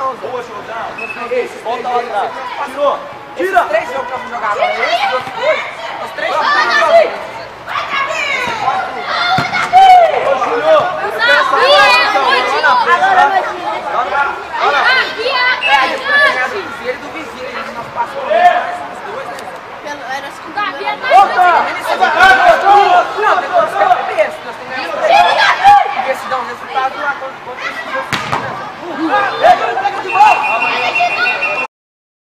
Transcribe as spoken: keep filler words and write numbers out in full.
não, Zé. Boa, Jordão. Esse, Volta lá atrás. Tirou. Tira! Esses três jogos que eu fui jogar agora, esses outros dois, os três jogos que eu fui jogar. Ô, Júlio. Agora vai é, a gente vai ganhar do Cruzeiro e do vizinho. A gente não passa por os dois, né? Volta! Não, tem que buscar a cabeça. Nós temos que ganhar os três. Porque se dá um resultado lá contra os outros.